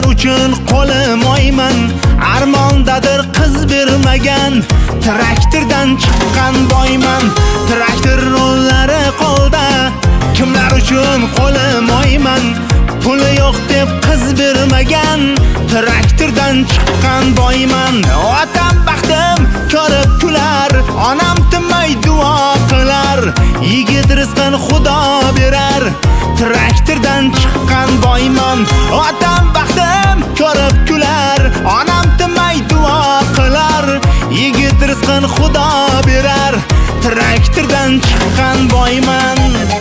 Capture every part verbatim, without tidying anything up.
uchun qo'lim oyman. Armondadir qiz bermagan, traktordan chiqqan boyman. Traktor rollari qo'lda, kimlar uchun qo'lim oyman. Puli yo'q deb qiz bermagan, traktordan chiqqan boyman. Otam baxtim ko'rib kular, onam tinmay duo qilar. Yigit rizqini Xudo berar, traktordan chiqqan boyman. Otam baxtim ko'rib kular, onam tinmay duo qilar. Yigit rizqini Xudo berar, traktordan chiqqan boyman.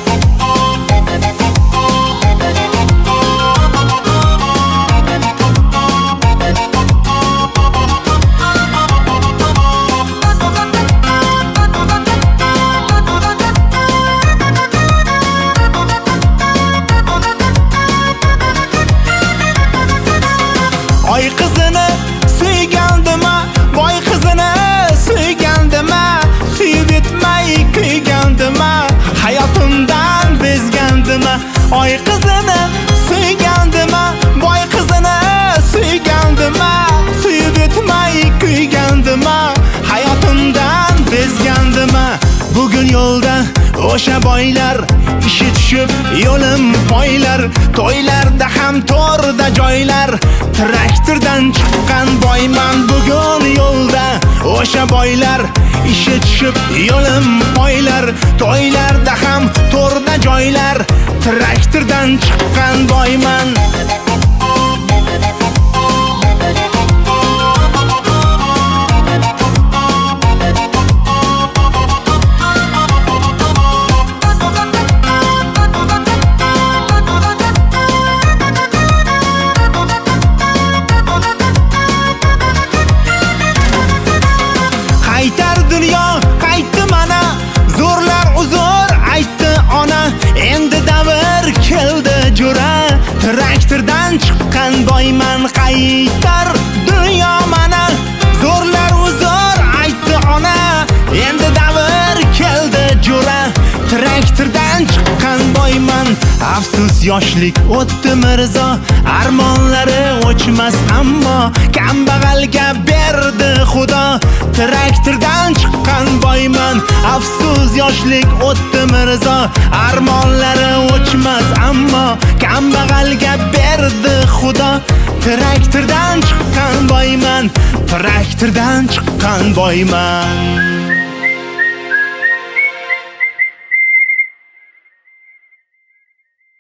Oy qizini suygandima, boy qizini suygandima, suyib etmay kuygandima, hayotimdan bezgandima. Oy qizini suygandima, boy qizini suygandima, suyib etmay kuygandima, hayotimdan bezgandima. Bugun yo'lda o'sha boylar, ishi tushib yo'lim poylar. To'ylarda ham to'rda joylar, traktordan chiqqan boyman. Bugun yo'lda o'sha boylar, ishi tushib yo'lim poylar. To'ylarda ham to'rda joylar, traktordan chiqqan boyman. Qaytar dunyo, qaytdi mana, zo'rlar uzr aytdi ona. Endi davr keldi jo'ra, traktordan chiqqan boyman. Qaytar dunyo mana, zo'rlar uzr aytdi ona. Endi davr keldi jo'ra, traktordan chiqqan boyman. Afsus yoshlik o'tdi mirzo, armonlari o'chmas ammo kambag'alga berdi Xudo, traktordan chiqqan boyman. Afsus yoshlik o'tdi mirzo, armonlari o'chmas ammo kambag'alga berdi Xudo, traktordan chiqqan boyman. Traktordan chiqqan boyman.